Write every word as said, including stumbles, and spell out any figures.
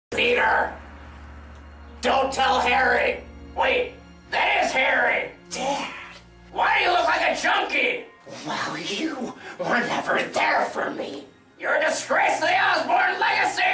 Peter! Don't tell Harry! Wait, that is Harry! Dad! Why do you look like a junkie? Well, you were never there for me. You're a disgrace to the Osborn legacy!